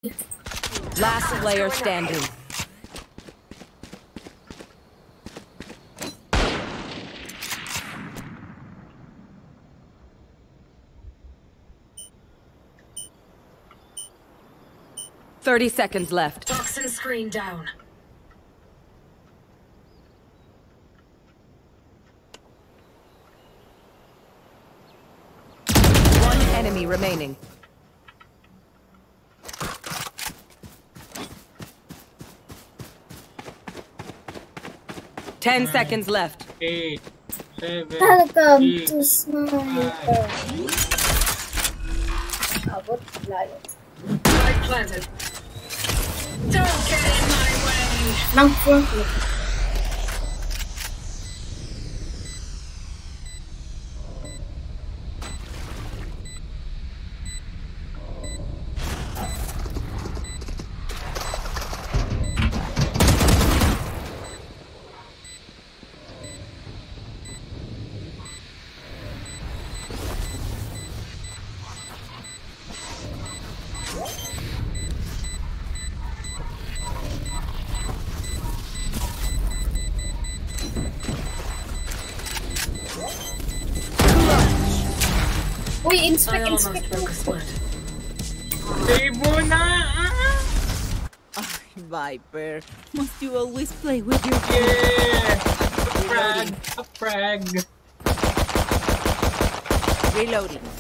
Last player standing. Thirty seconds left. Toxin screen down. One enemy remaining. Ten seconds left. 8, 7, Welcome 6, to Sniper. 5. Abot layo. Light planted. Don't get in my way. Nang front look. Uy, I inspect. almost broke a split. Save mo na! Viper, must you always play with your Yeah! A frag! reloading?